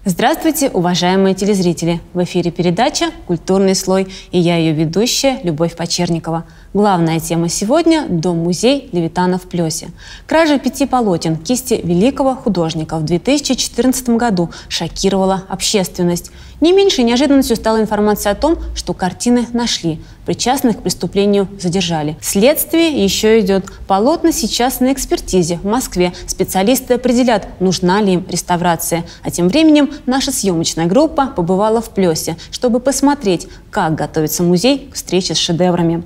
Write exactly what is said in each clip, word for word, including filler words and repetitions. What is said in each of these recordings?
Здравствуйте, уважаемые телезрители! В эфире передача «Культурный слой» и я ее ведущая Любовь Почерникова. Главная тема сегодня – Дом-музей Левитана в Плесе. Кража пяти полотен кисти великого художника в две тысячи четырнадцатом году шокировала общественность. Не меньшей неожиданностью стала информация о том, что картины нашли. Причастных к преступлению задержали. Следствие еще идет. Полотна сейчас на экспертизе в Москве. Специалисты определят, нужна ли им реставрация. А тем временем наша съемочная группа побывала в Плесе, чтобы посмотреть, как готовится музей к встрече с шедеврами.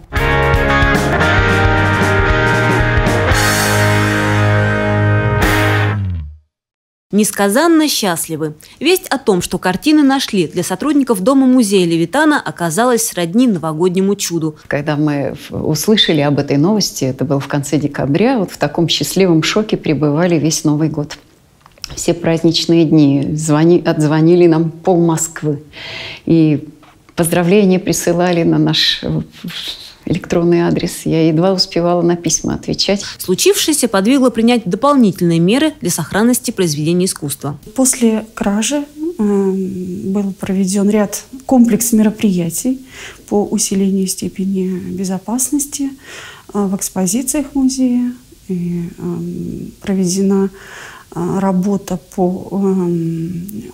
Несказанно счастливы. Весть о том, что картины нашли, для сотрудников Дома-музея Левитана оказалась сродни новогоднему чуду. Когда мы услышали об этой новости, это было в конце декабря, вот в таком счастливом шоке пребывали весь Новый год. Все праздничные дни звони, отзвонили нам пол Москвы. И поздравления присылали на наш электронный адрес. Я едва успевала на письма отвечать. Случившееся подвигло принять дополнительные меры для сохранности произведений искусства. После кражи э, был проведен ряд комплекс мероприятий по усилению степени безопасности э, в экспозициях музея. И, э, проведена э, работа по э,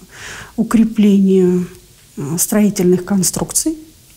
укреплению э, строительных конструкций.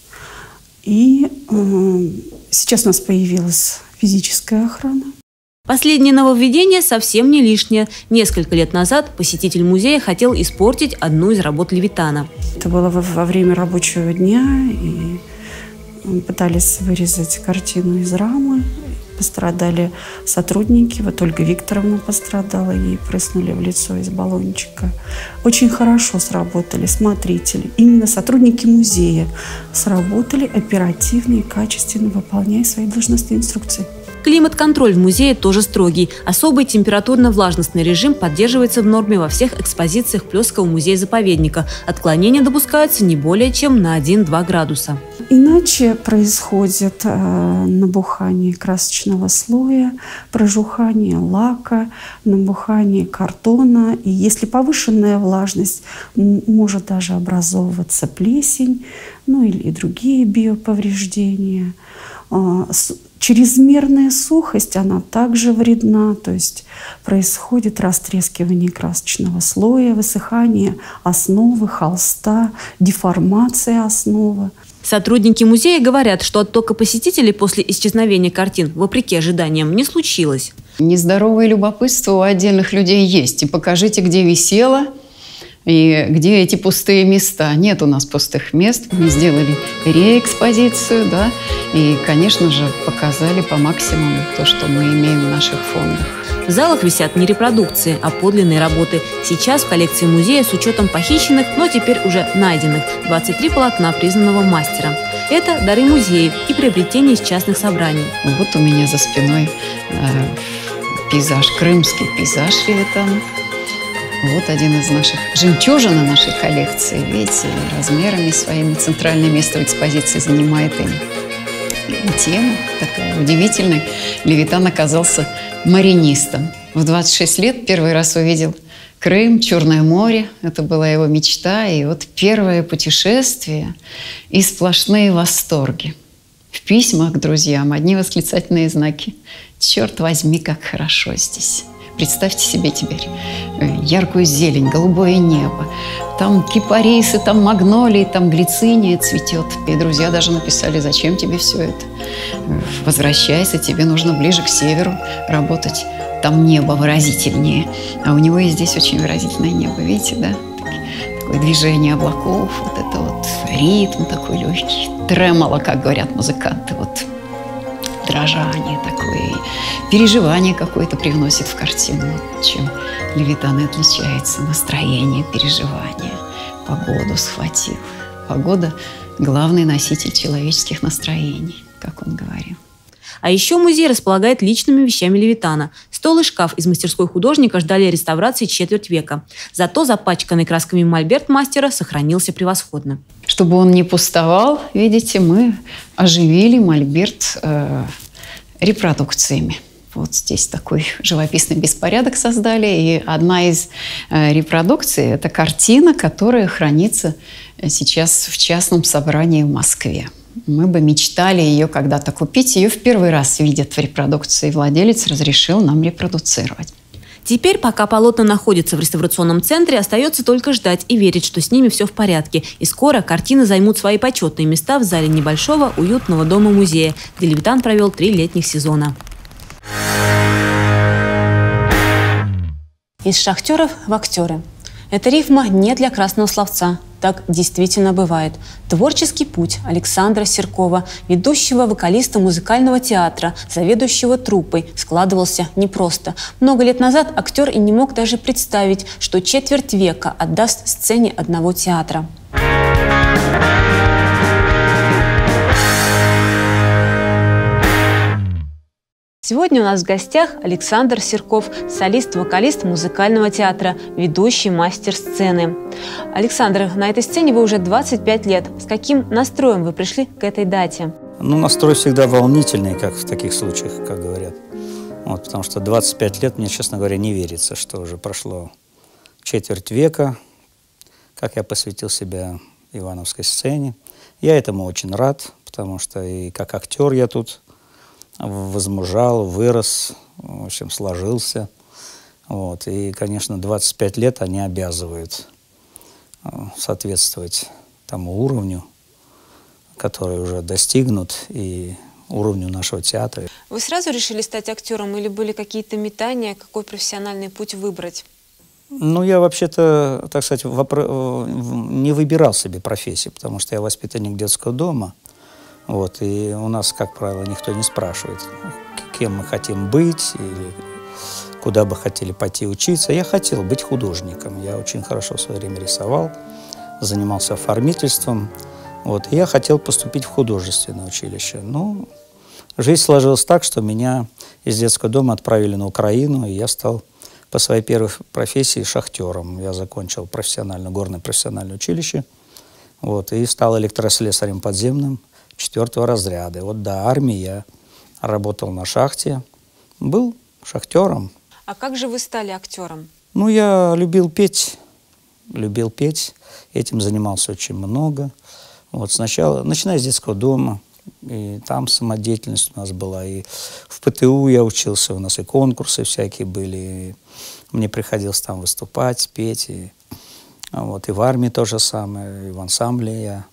И э, сейчас у нас появилась физическая охрана. Последнее нововведение совсем не лишнее. Несколько лет назад посетитель музея хотел испортить одну из работ Левитана. Это было во, во время рабочего дня, и пытались вырезать картину из рамы. Пострадали сотрудники. Вот Ольга Викторовна пострадала, ей прыснули в лицо из баллончика. Очень хорошо сработали смотрители. Именно сотрудники музея сработали оперативно и качественно, выполняя свои должностные инструкции. Климат-контроль в музее тоже строгий. Особый температурно-влажностный режим поддерживается в норме во всех экспозициях Плесского музея-заповедника. Отклонения допускаются не более чем на один-два градуса. Иначе происходит э, набухание красочного слоя, прожухание лака, набухание картона. И если повышенная влажность, может даже образовываться плесень, ну или и другие биоповреждения. Э, Чрезмерная сухость, она также вредна, то есть происходит растрескивание красочного слоя, высыхание основы, холста, деформация основы. Сотрудники музея говорят, что оттока посетителей после исчезновения картин, вопреки ожиданиям, не случилось. Нездоровое любопытство у отдельных людей есть. И покажите, где висело, и где эти пустые места. Нет у нас пустых мест. Мы сделали реэкспозицию, да, и, конечно же, показали по максимуму то, что мы имеем в наших фондах. В залах висят не репродукции, а подлинные работы. Сейчас в коллекции музея с учетом похищенных, но теперь уже найденных, двадцать три полотна признанного мастера. Это дары музеев и приобретения из частных собраний. Вот у меня за спиной э, пейзаж, крымский пейзаж Левитана. Вот один из наших жемчужин нашей коллекции. Видите, размерами своими центральное место в экспозиции занимает им. И тема такая удивительная. Левитан оказался маринистом. В двадцать шесть лет первый раз увидел Крым, Черное море. Это была его мечта. И вот первое путешествие и сплошные восторги. В письмах к друзьям одни восклицательные знаки. «Черт возьми, как хорошо здесь!» Представьте себе теперь яркую зелень, голубое небо. Там кипарисы, там магнолии, там глициния цветет. И друзья даже написали: зачем тебе все это? Возвращайся, тебе нужно ближе к северу работать. Там небо выразительнее. А у него и здесь очень выразительное небо. Видите, да? Такое движение облаков, вот это вот ритм такой легкий. Тремоло, как говорят музыканты. Вот дрожание такое, переживание какое-то привносит в картину. Чем Левитан и отличается. Настроение, переживание. Погоду схватил. Погода – главный носитель человеческих настроений, как он говорил. А еще музей располагает личными вещами Левитана. Стол и шкаф из мастерской художника ждали реставрации четверть века. Зато запачканный красками мольберт мастера сохранился превосходно. Чтобы он не пустовал, видите, мы оживили мольберт э, репродукциями. Вот здесь такой живописный беспорядок создали. И одна из э, репродукций – это картина, которая хранится сейчас в частном собрании в Москве. Мы бы мечтали ее когда-то купить. Ее в первый раз видят в репродукции. Владелец разрешил нам репродуцировать. Теперь, пока полотна находятся в реставрационном центре, остается только ждать и верить, что с ними все в порядке. И скоро картины займут свои почетные места в зале небольшого уютного дома-музея, где Левитан провел три летних сезона. Из шахтеров в актеры. Эта рифма не для красного словца. Так действительно бывает. Творческий путь Александра Серкова, ведущего вокалиста музыкального театра, заведующего труппой, складывался непросто. Много лет назад актер и не мог даже представить, что четверть века отдаст сцене одного театра. Сегодня у нас в гостях Александр Серков, солист-вокалист музыкального театра, ведущий мастер сцены. Александр, на этой сцене вы уже двадцать пять лет. С каким настроем вы пришли к этой дате? Ну, настрой всегда волнительный, как в таких случаях, как говорят. Вот, потому что двадцать пять лет, мне, честно говоря, не верится, что уже прошло четверть века, как я посвятил себя ивановской сцене. Я этому очень рад, потому что и как актер я тут возмужал, вырос, в общем, сложился. Вот. И, конечно, двадцать пять лет они обязывают соответствовать тому уровню, который уже достигнут, и уровню нашего театра. Вы сразу решили стать актером или были какие-то метания, какой профессиональный путь выбрать? Ну, я вообще-то, так сказать, не выбирал себе профессию, потому что я воспитанник детского дома. Вот, и у нас, как правило, никто не спрашивает, кем мы хотим быть или куда бы хотели пойти учиться. Я хотел быть художником. Я очень хорошо в свое время рисовал, занимался оформительством. Вот, и я хотел поступить в художественное училище. Но жизнь сложилась так, что меня из детского дома отправили на Украину, и я стал по своей первой профессии шахтером. Я закончил профессиональное, горное профессиональное училище, вот, и стал электрослесарем подземным четвертого разряда. И вот до армии я работал на шахте, был шахтером. А как же вы стали актером? Ну, я любил петь, любил петь, этим занимался очень много. Вот сначала, начиная с детского дома, и там самодеятельность у нас была, и в ПТУ я учился, у нас и конкурсы всякие были, и мне приходилось там выступать, петь, и, вот, и в армии то же самое, и в ансамбле я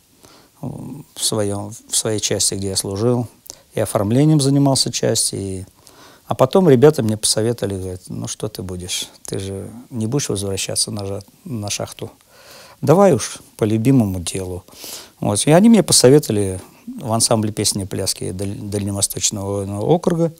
в, своем, в своей части, где я служил, и оформлением занимался части, и... а потом ребята мне посоветовали, говорят, ну что ты будешь, ты же не будешь возвращаться на, на шахту, давай уж по любимому делу. Вот. И они мне посоветовали в ансамбле песни и пляски Дальневосточного округа.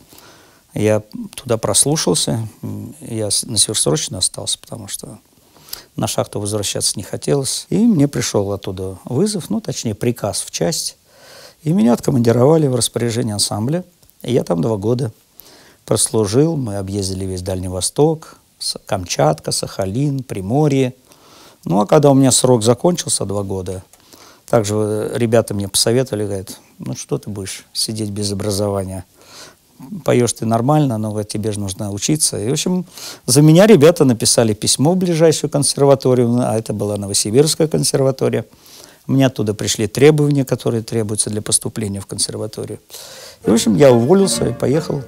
Я туда прослушался, я на сверхсрочно остался, потому что на шахту возвращаться не хотелось. И мне пришел оттуда вызов, ну, точнее, приказ в часть. И меня откомандировали в распоряжение ансамбля. И я там два года прослужил. Мы объездили весь Дальний Восток, Камчатка, Сахалин, Приморье. Ну, а когда у меня срок закончился, два года, также ребята мне посоветовали, говорят, ну, что ты будешь сидеть без образования? Поешь ты нормально, но тебе же нужно учиться. И, в общем, за меня ребята написали письмо в ближайшую консерваторию, а это была Новосибирская консерватория. Мне оттуда пришли требования, которые требуются для поступления в консерваторию. И, в общем, я уволился и поехал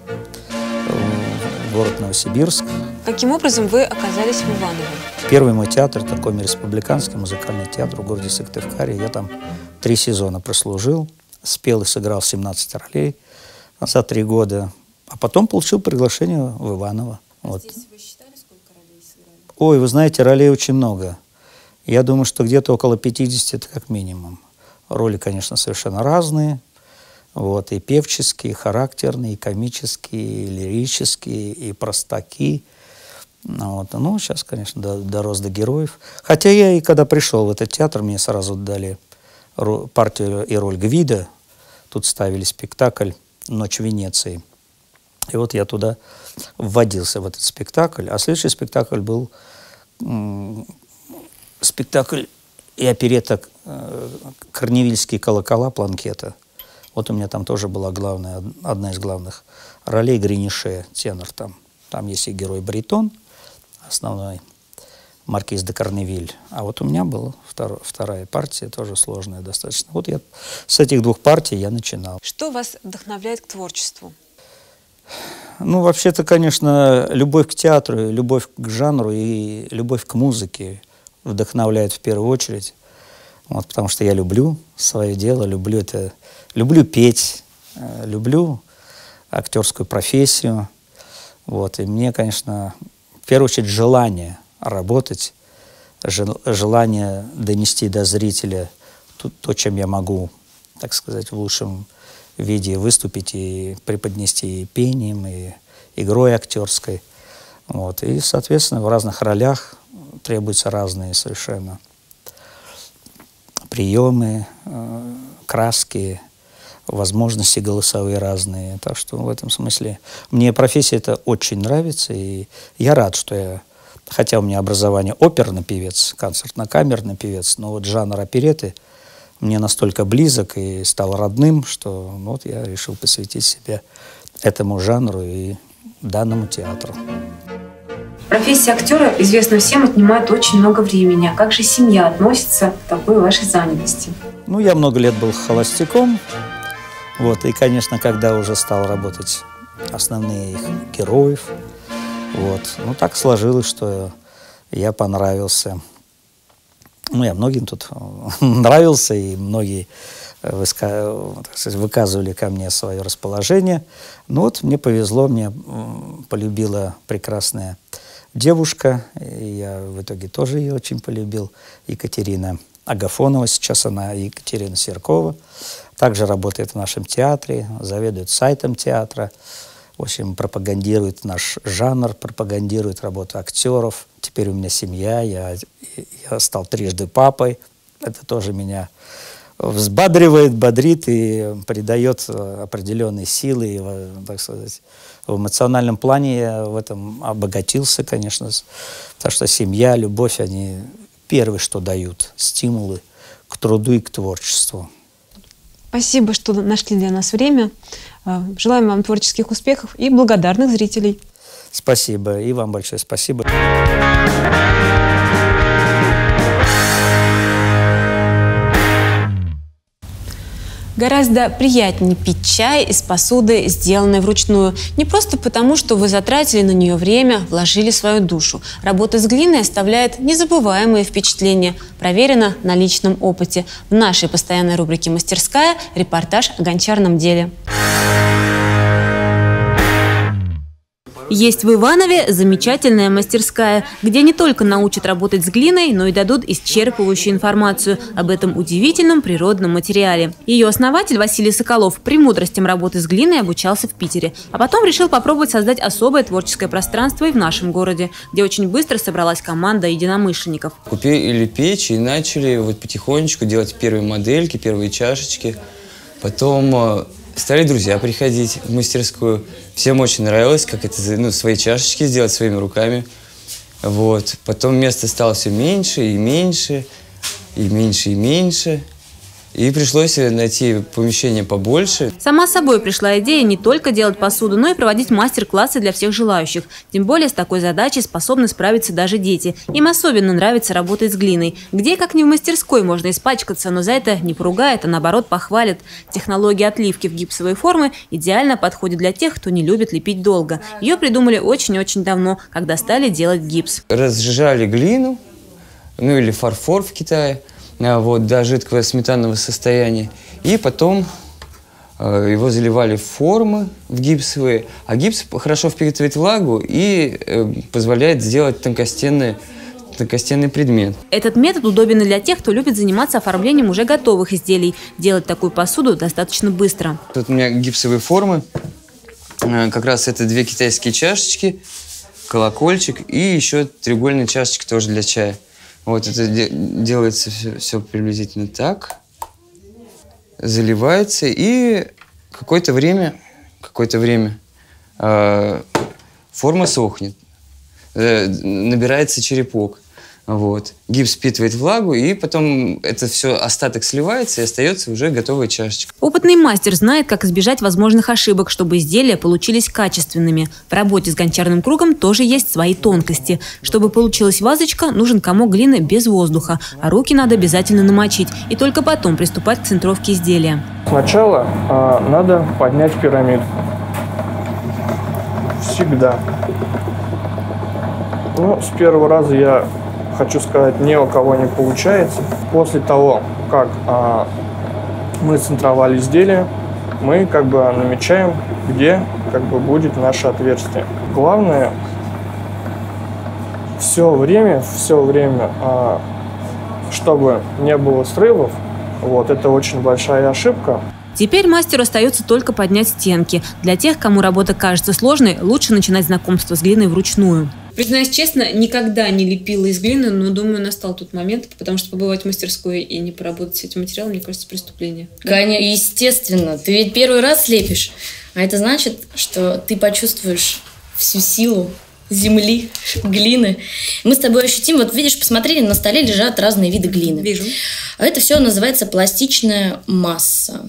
в город Новосибирск. Каким образом вы оказались в Иваново? Первый мой театр, это Коми-республиканский музыкальный театр в городе Сыктывкаре. Я там три сезона прослужил, спел и сыграл семнадцать ролей за три года. А потом получил приглашение в Иваново. А вот. Здесь вы считали, сколько ролей сыграли? Ой, вы знаете, ролей очень много. Я думаю, что где-то около пятидесяти это как минимум. Роли, конечно, совершенно разные. Вот, и певческие, и характерные, и комические, и лирические, и простаки. Вот. Ну, сейчас, конечно, дорос до героев. Хотя я и когда пришел в этот театр, мне сразу дали партию и роль Гвида. Тут ставили спектакль «Ночь в Венеции». И вот я туда вводился, в этот спектакль. А следующий спектакль был спектакль и оперетта «Корневильские колокола» Планкета. Вот у меня там тоже была главная, одна из главных ролей Гринише, тенор там. Там есть и герой баритон, основной, маркиз де Карневиль. А вот у меня была втор, вторая партия, тоже сложная достаточно. Вот я с этих двух партий я начинал. Что вас вдохновляет к творчеству? Ну, вообще-то, конечно, любовь к театру, любовь к жанру и любовь к музыке вдохновляет в первую очередь. Вот, потому что я люблю свое дело, люблю это, люблю петь, э, люблю актерскую профессию. Вот, и мне, конечно, в первую очередь желание работать, жел, желание донести до зрителя то, то, чем я могу, так сказать, в лучшем виде выступить и преподнести и пением, и игрой актерской. Вот, и, соответственно, в разных ролях требуются разные совершенно приемы, э, краски, возможности голосовые разные. Так что в этом смысле мне профессия эта очень нравится, и я рад, что я, хотя у меня образование оперный певец, концертно-камерный певец, но вот жанр оперетты мне настолько близок и стал родным, что ну, вот я решил посвятить себя этому жанру и данному театру. Профессия актера, известно всем, отнимает очень много времени. А как же семья относится к такой вашей занятости? Ну, я много лет был холостяком. Вот, и, конечно, когда уже стал работать основные их героев, вот, ну, так сложилось, что я понравился. Ну, я многим тут нравился, и многие выска... выказывали ко мне свое расположение. Ну, вот мне повезло, мне полюбила прекрасная девушка, и я в итоге тоже ее очень полюбил, Екатерина Агафонова, сейчас она Екатерина Серкова, также работает в нашем театре, заведует сайтом театра, в общем, пропагандирует наш жанр, пропагандирует работу актеров. Теперь у меня семья, я, я стал трижды папой, это тоже меня взбадривает, бодрит и придает определенные силы, и, так сказать, в эмоциональном плане я в этом обогатился, конечно, потому что семья, любовь, они первые, что дают стимулы к труду и к творчеству. Спасибо, что нашли для нас время. Желаем вам творческих успехов и благодарных зрителей. Спасибо. И вам большое спасибо. Гораздо приятнее пить чай из посуды, сделанной вручную. Не просто потому, что вы затратили на нее время, вложили свою душу. Работа с глиной оставляет незабываемые впечатления. Проверено на личном опыте. В нашей постоянной рубрике «Мастерская» репортаж о гончарном деле. Есть в Иванове замечательная мастерская, где не только научат работать с глиной, но и дадут исчерпывающую информацию об этом удивительном природном материале. Ее основатель Василий Соколов премудростям работы с глиной обучался в Питере, а потом решил попробовать создать особое творческое пространство и в нашем городе, где очень быстро собралась команда единомышленников. Купили печь и начали вот потихонечку делать первые модельки, первые чашечки. Потом стали друзья приходить в мастерскую. Всем очень нравилось, как это, ну, свои чашечки сделать своими руками. Вот. Потом места стало все меньше и меньше, и меньше и меньше. И пришлось найти помещение побольше. Сама собой пришла идея не только делать посуду, но и проводить мастер-классы для всех желающих. Тем более с такой задачей способны справиться даже дети. Им особенно нравится работать с глиной. Где, как не в мастерской, можно испачкаться, но за это не поругает, а наоборот похвалит. Технология отливки в гипсовые формы идеально подходит для тех, кто не любит лепить долго. Ее придумали очень-очень давно, когда стали делать гипс. Разжижали глину, ну или фарфор в Китае. Вот, до жидкого сметанного состояния. И потом э, его заливали в формы, в гипсовые. А гипс хорошо впитывает влагу и э, позволяет сделать тонкостенный, тонкостенный предмет. Этот метод удобен и для тех, кто любит заниматься оформлением уже готовых изделий. Делать такую посуду достаточно быстро. Тут у меня гипсовые формы. Э, как раз это две китайские чашечки, колокольчик и еще треугольная чашечка тоже для чая. Вот это де делается все, все приблизительно так, заливается, и какое-то время, какое-то время э, форма сохнет, э, набирается черепок. Вот. Гипс впитывает влагу, и потом это все, остаток сливается, и остается уже готовая чашечка. Опытный мастер знает, как избежать возможных ошибок, чтобы изделия получились качественными. В работе с гончарным кругом тоже есть свои тонкости. Чтобы получилась вазочка, нужен комок глины без воздуха, а руки надо обязательно намочить, и только потом приступать к центровке изделия. Сначала э, надо поднять пирамидку. Всегда. Ну, с первого раза я хочу сказать, ни у кого не получается. После того, как а, мы центровали изделие, мы как бы намечаем, где как бы будет наше отверстие. Главное, все время, все время, а, чтобы не было срывов, вот, это очень большая ошибка. Теперь мастеру остается только поднять стенки. Для тех, кому работа кажется сложной, лучше начинать знакомство с глиной вручную. Признаюсь честно, никогда не лепила из глины, но, думаю, настал тот момент, потому что побывать в мастерской и не поработать с этим материалом, мне кажется, преступление. Конечно, естественно. Ты ведь первый раз лепишь, а это значит, что ты почувствуешь всю силу земли, глины. Мы с тобой ощутим, вот видишь, посмотри, на столе лежат разные виды глины. Вижу. Это все называется пластичная масса.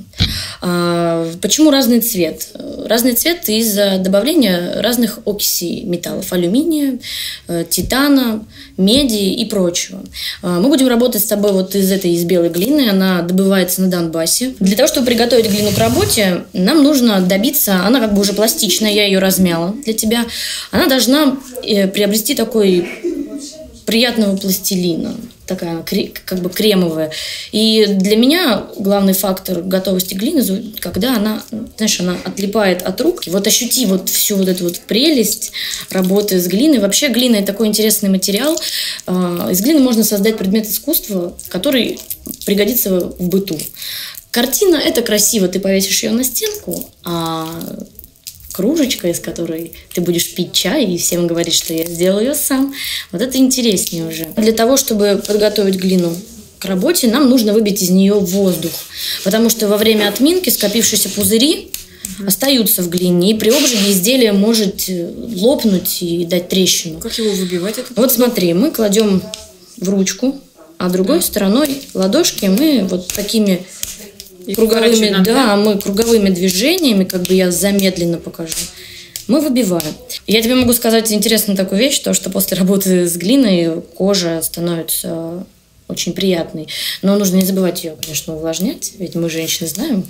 А, почему разный цвет? Разный цвет из-за добавления разных окисей металлов: алюминия, титана, меди и прочего. А, мы будем работать с тобой вот из этой, из белой глины. Она добывается на Донбассе. Для того, чтобы приготовить глину к работе, нам нужно добиться, она как бы уже пластичная, я ее размяла для тебя. Она должна приобрести такой приятного пластилина, такая как бы кремовая. И для меня главный фактор готовости глины, когда она, знаешь, она отлипает от рук. Вот ощути вот всю вот эту вот прелесть работы с глиной. Вообще глина – это такой интересный материал. Из глины можно создать предмет искусства, который пригодится в быту. Картина – это красиво, ты повесишь ее на стенку, а кружечка, из которой ты будешь пить чай и всем говорить, что я сделал ее сам. Вот это интереснее уже. Для того, чтобы подготовить глину к работе, нам нужно выбить из нее воздух. Потому что во время отминки скопившиеся пузыри угу. остаются в глине, и при обжиге изделие может лопнуть и дать трещину. Как его выбивать? Это? Вот смотри, мы кладем в ручку, а другой да. стороной ладошки мы вот такими... И круговыми, надо, да, да, мы круговыми движениями, как бы я замедленно покажу, мы выбиваем. Я тебе могу сказать интересную такую вещь, то, что после работы с глиной кожа становится очень приятной. Но нужно не забывать ее, конечно, увлажнять, ведь мы, женщины, знаем,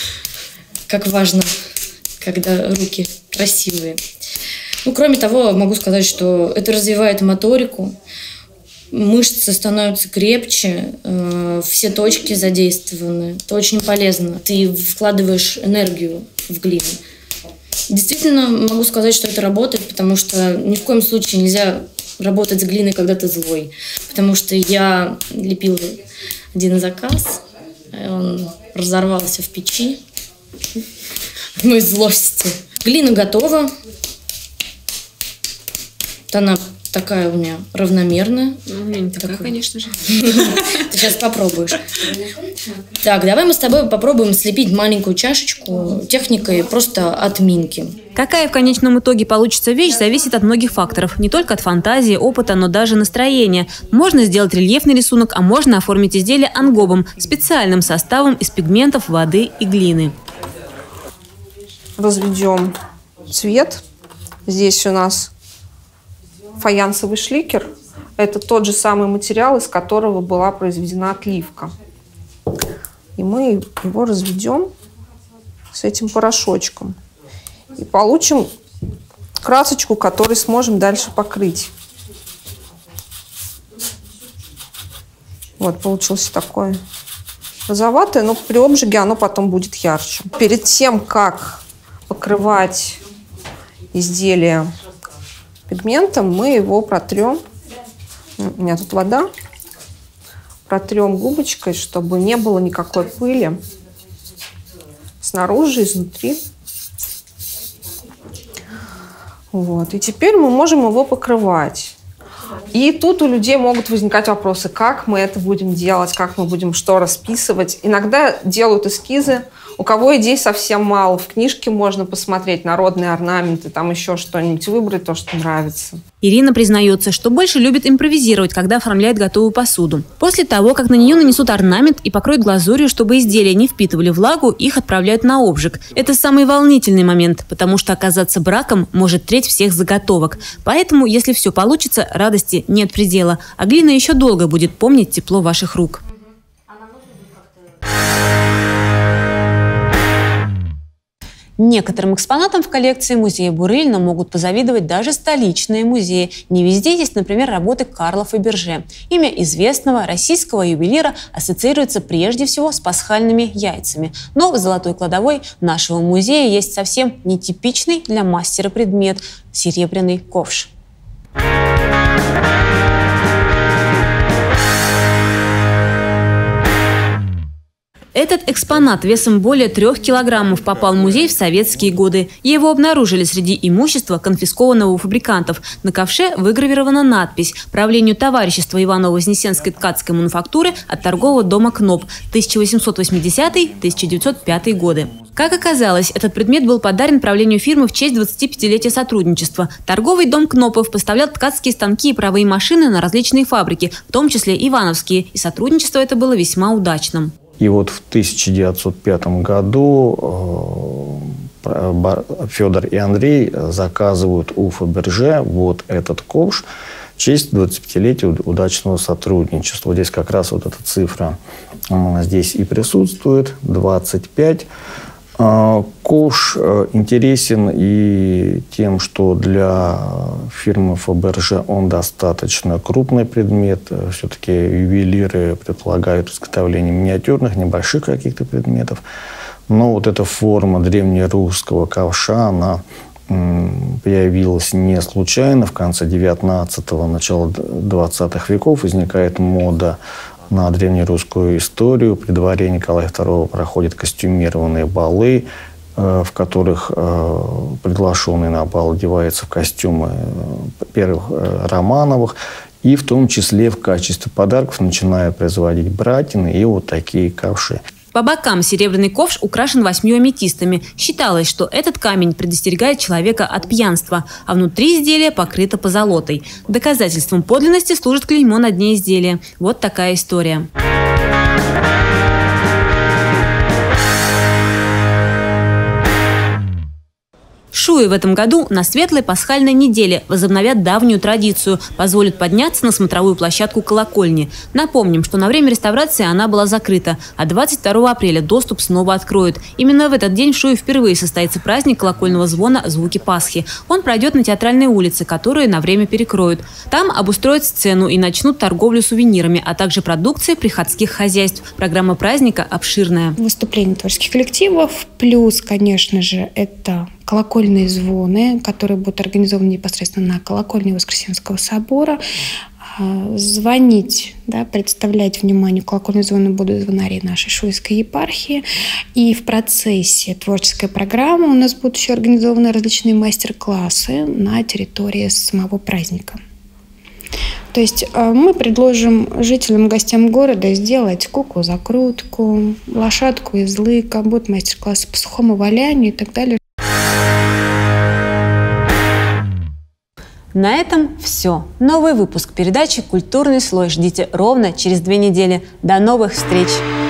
как важно, когда руки красивые. Ну, кроме того, могу сказать, что это развивает моторику, мышцы становятся крепче, э, все точки задействованы. Это очень полезно. Ты вкладываешь энергию в глину. Действительно, могу сказать, что это работает, потому что ни в коем случае нельзя работать с глиной, когда ты злой. Потому что я лепила один заказ, он разорвался в печи в моей злости. Глина готова. Вот она такая у меня равномерная. Ну, у меня не такая, такая, конечно же. Ты сейчас попробуешь. Так, давай мы с тобой попробуем слепить маленькую чашечку техникой просто отминки. Какая в конечном итоге получится вещь, зависит от многих факторов. Не только от фантазии, опыта, но даже настроения. Можно сделать рельефный рисунок, а можно оформить изделие ангобом, специальным составом из пигментов, воды и глины. Разведем цвет. Здесь у нас фаянсовый шликер. Это тот же самый материал, из которого была произведена отливка. И мы его разведем с этим порошочком. И получим красочку, которой сможем дальше покрыть. Вот, получился такое розоватое, но при обжиге оно потом будет ярче. Перед тем, как покрывать изделие пигментом, мы его протрем. У меня тут вода. Протрем губочкой, чтобы не было никакой пыли снаружи, изнутри. Вот. И теперь мы можем его покрывать. И тут у людей могут возникать вопросы, как мы это будем делать, как мы будем что расписывать. Иногда делают эскизы, У кого идей совсем мало, в книжке можно посмотреть народные орнаменты, там еще что-нибудь, выбрать то, что нравится. Ирина признается, что больше любит импровизировать, когда оформляет готовую посуду. После того, как на нее нанесут орнамент и покроют глазурью, чтобы изделия не впитывали влагу, их отправляют на обжиг. Это самый волнительный момент, потому что оказаться браком может треть всех заготовок. Поэтому, если все получится, радости нет предела. А глина еще долго будет помнить тепло ваших рук. Некоторым экспонатам в коллекции музея Бурылина могут позавидовать даже столичные музеи. Не везде есть, например, работы Карла Фаберже. Имя известного российского ювелира ассоциируется прежде всего с пасхальными яйцами. Но в золотой кладовой нашего музея есть совсем нетипичный для мастера предмет – серебряный ковш. Этот экспонат весом более трех килограммов попал в музей в советские годы. Его обнаружили среди имущества, конфискованного у фабрикантов. На ковше выгравирована надпись «Правлению товарищества Иваново-Вознесенской ткацкой мануфактуры от торгового дома КНОП тысяча восемьсот восьмидесятый — тысяча девятьсот пятый годы». Как оказалось, этот предмет был подарен правлению фирмы в честь двадцатипятилетия сотрудничества. Торговый дом Кнопов поставлял ткацкие станки и паровые машины на различные фабрики, в том числе ивановские, и сотрудничество это было весьма удачным. И вот в тысяча девятьсот пятом году Федор и Андрей заказывают у Фаберже вот этот ковш в честь двадцатипятилетия удачного сотрудничества. Здесь как раз вот эта цифра здесь и присутствует, двадцать пять. Ковш интересен и тем, что для фирмы Фаберже он достаточно крупный предмет. Все-таки ювелиры предполагают изготовление миниатюрных, небольших каких-то предметов. Но вот эта форма древнерусского ковша, она появилась не случайно. В конце девятнадцатого, начало двадцатых веков возникает мода на древнерусскую историю. При дворе Николая второго проходят костюмированные балы, в которых приглашенный на бал одевается в костюмы первых Романовых. И в том числе в качестве подарков начинают производить братины и вот такие ковши. По бокам серебряный ковш украшен восьмью аметистами. Считалось, что этот камень предостерегает человека от пьянства, а внутри изделия покрыто позолотой. Доказательством подлинности служит клеймо на дне изделия. Вот такая история. Шуи в этом году на Светлой Пасхальной неделе возобновят давнюю традицию, позволят подняться на смотровую площадку колокольни. Напомним, что на время реставрации она была закрыта, а двадцать второго апреля доступ снова откроют. Именно в этот день в Шуе впервые состоится праздник колокольного звона «Звуки Пасхи». Он пройдет на Театральной улице, которую на время перекроют. Там обустроят сцену и начнут торговлю сувенирами, а также продукцией приходских хозяйств. Программа праздника обширная. Выступления творческих коллективов, плюс, конечно же, это колокольные звоны, которые будут организованы непосредственно на колокольне Воскресенского собора. Звонить, да, представлять вниманию колокольные звоны будут звонари нашей Шуйской епархии. И в процессе творческой программы у нас будут еще организованы различные мастер-классы на территории самого праздника. То есть мы предложим жителям, гостям города сделать куклу-закрутку, лошадку из лыка, будут мастер-классы по сухому валянию и так далее. На этом все. Новый выпуск передачи «Культурный слой» ждите ровно через две недели. До новых встреч!